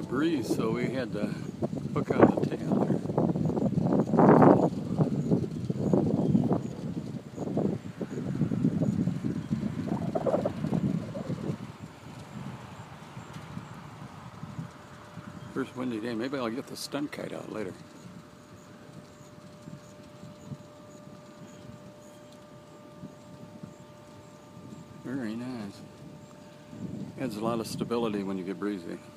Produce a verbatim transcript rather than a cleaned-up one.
breeze, so we had to hook on the tail there. First windy day. Maybe I'll get the stunt kite out later. Very nice. Adds a lot of stability when you get breezy.